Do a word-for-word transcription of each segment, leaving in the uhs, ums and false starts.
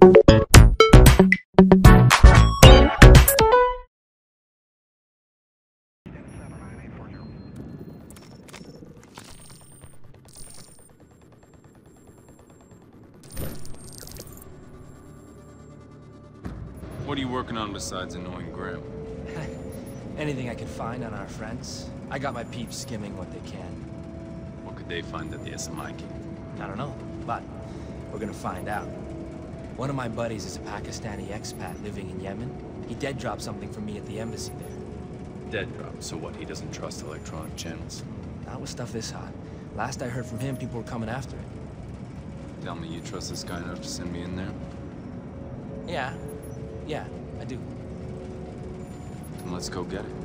What are you working on besides annoying Graham? Anything I can find on our friends. I got my peeps skimming what they can. What could they find that the S M I can? I don't know, but we're gonna find out. One of my buddies is a Pakistani expat living in Yemen. He dead dropped something for me at the embassy there. Dead drop, so what, he doesn't trust electronic channels? Not with stuff this hot. Last I heard from him, people were coming after it. Tell me you trust this guy enough to send me in there? Yeah. Yeah, I do. Then let's go get it.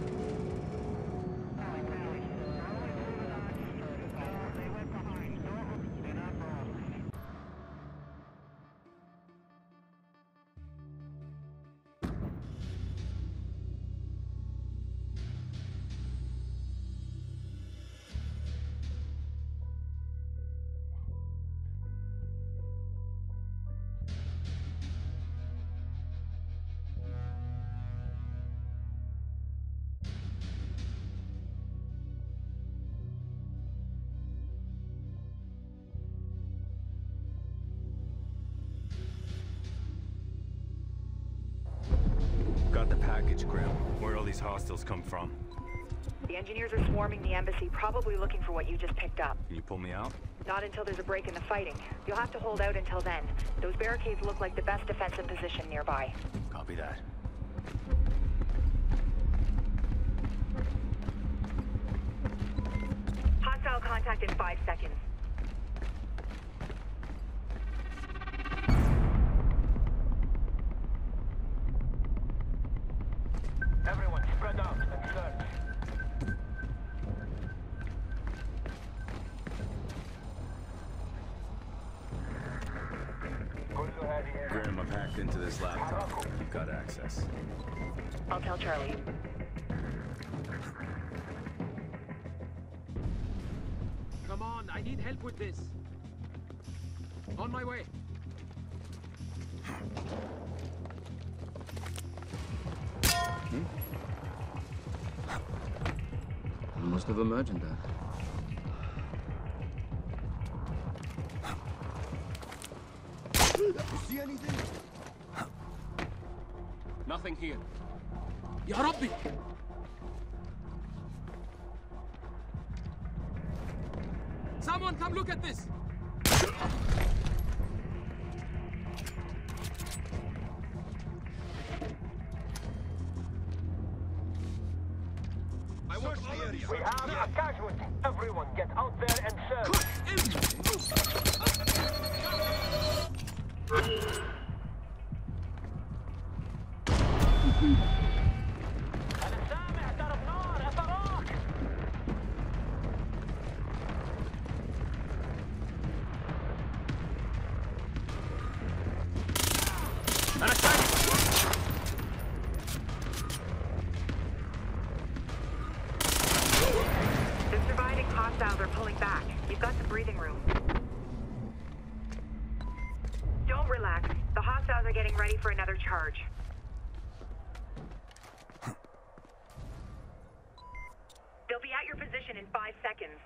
Got the package, Grim. Where all these hostiles come from? The engineers are swarming the embassy, probably looking for what you just picked up. Can you pull me out? Not until there's a break in the fighting. You'll have to hold out until then. Those barricades look like the best defensive position nearby. Copy that. Hostile contact in five seconds. Everyone, spread out and search. Grim, I've hacked into this laptop. You've got access. I'll tell Charlie. Come on, I need help with this. On my way. Hmm? I must have imagined that. See anything? Nothing here. Ya Rabbi! Someone come look at this! I want all of these. We have a casualty. Everyone, get out there and search. The surviving hostiles are pulling back. You've got some breathing room. Don't relax. The hostiles are getting ready for another charge. They'll be at your position in five seconds.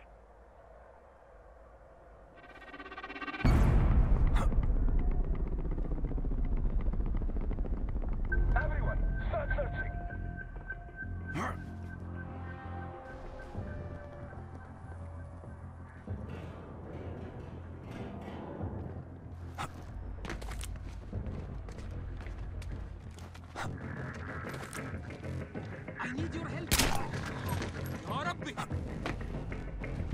Everyone, start searching. I need your help. Ya Rabbi!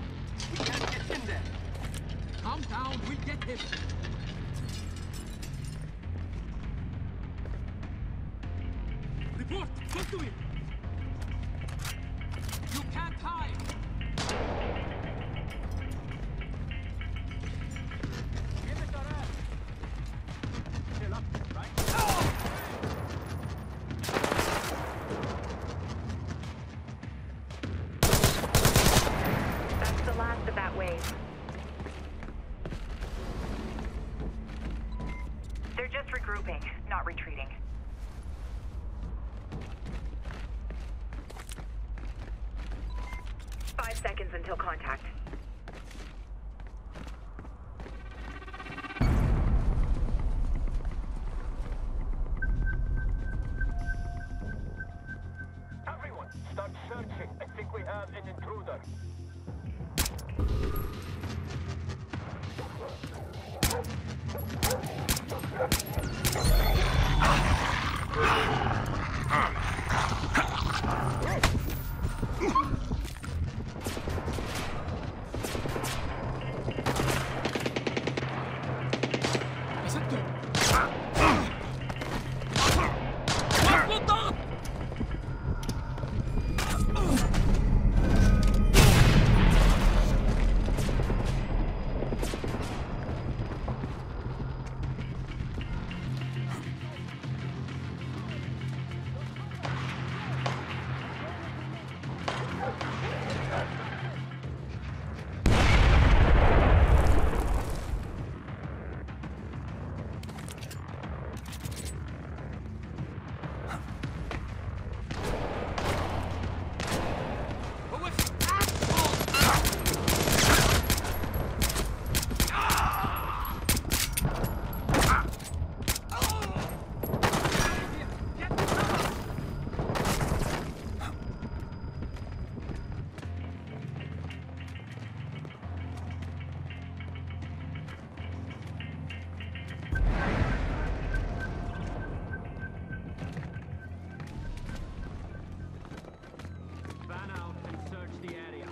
We can't get in there. Calm down, we'll get him. Report! Talk to me! You can't hide! Give it a rest! Still up, right? That's the last of that wave. They're just regrouping, not retreating. Five seconds until contact. Everyone, start searching. I think we have an intruder. Fan out and search the area.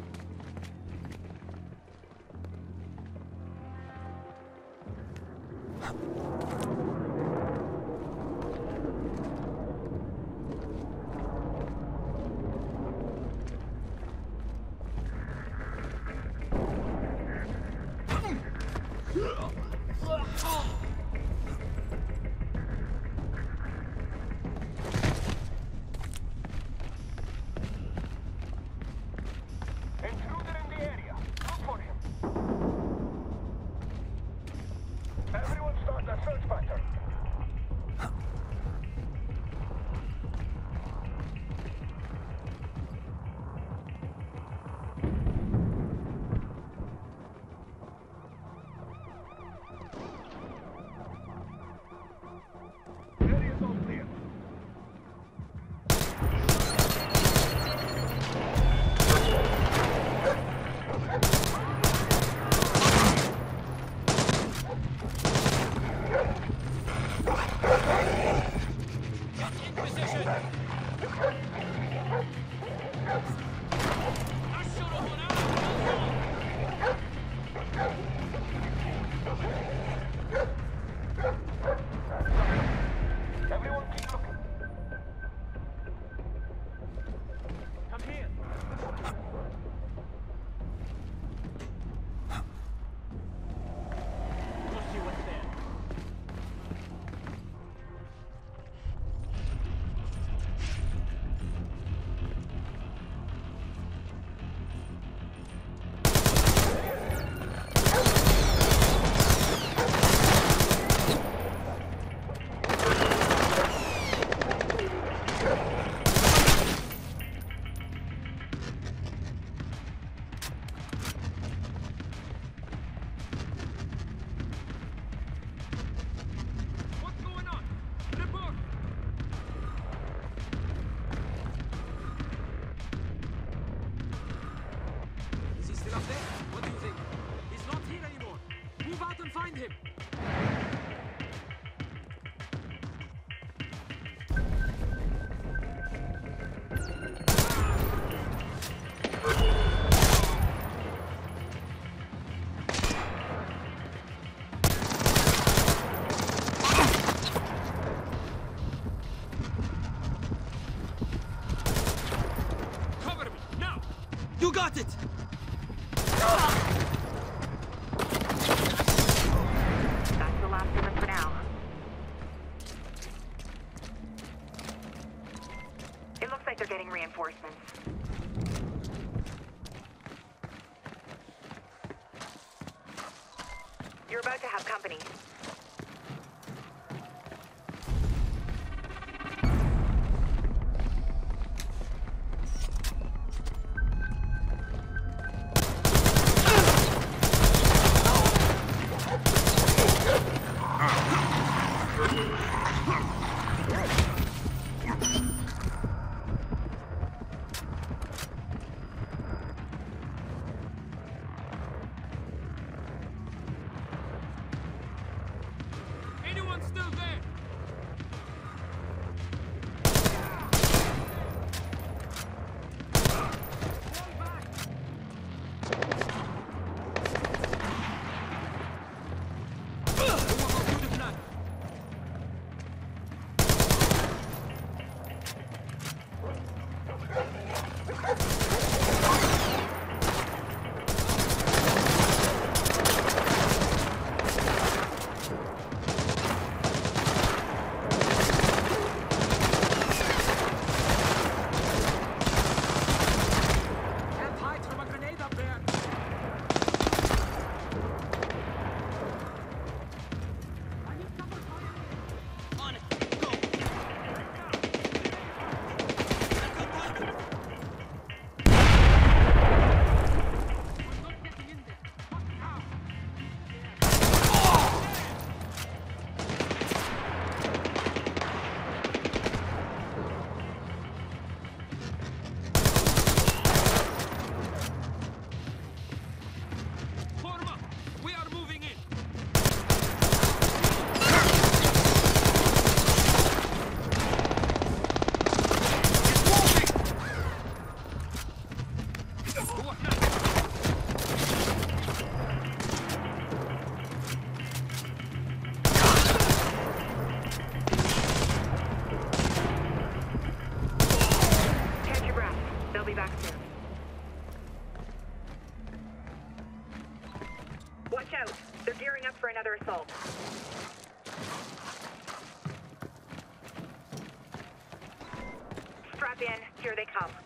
Intruder in the area. Look for him. Everyone start a search pattern. Area's all clear. Everyone keep looking. Come here. Go see what's there. What's going on? Report! Is he still up there? What do you think? He's not here anymore. Move out and find him. got it! That's the last of them for now. It looks like they're getting reinforcements. You're about to have company. Anyone still there? Watch out. They're gearing up for another assault. Strap in. Here they come.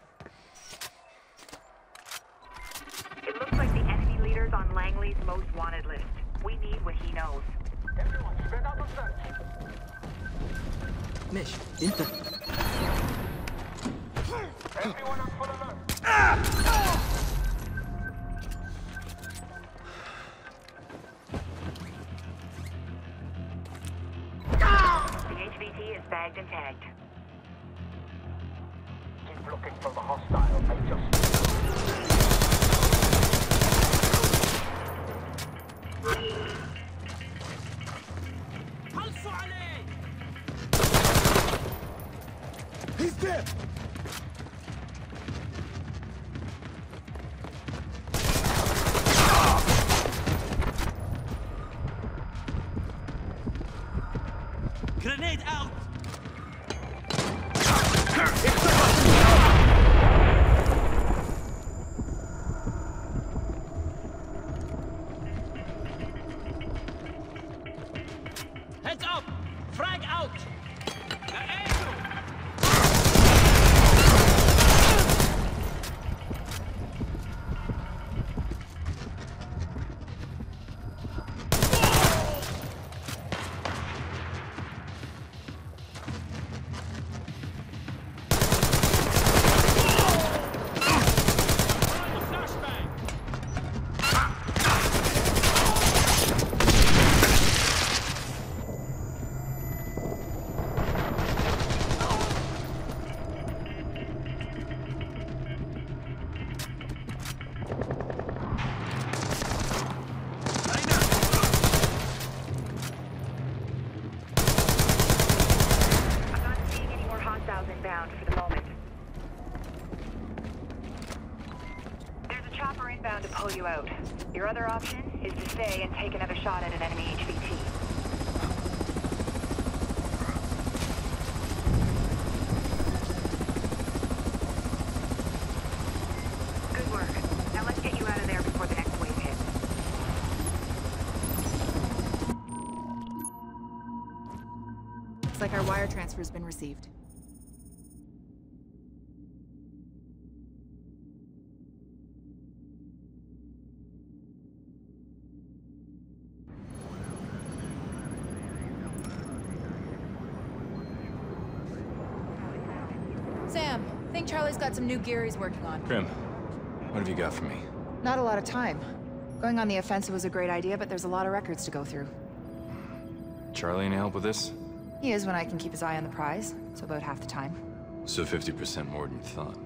It looks like the enemy leader's on Langley's most wanted list. We need what he knows. Everyone, spread out the search. ماشي انت Everyone on full alert. The H V T is bagged and tagged. Keep looking for the hostile. They just... He's dead! Grenade out! Heads up! Frag out! Inbound for the moment. There's a chopper inbound to pull you out. Your other option is to stay and take another shot at an enemy H V T. Good like our wire transfer's been received. Sam, I think Charlie's got some new gear he's working on. Grim, what have you got for me? Not a lot of time. Going on the offensive was a great idea, but there's a lot of records to go through. Charlie, any help with this? He is when I can keep his eye on the prize, so about half the time. So fifty percent more than you thought.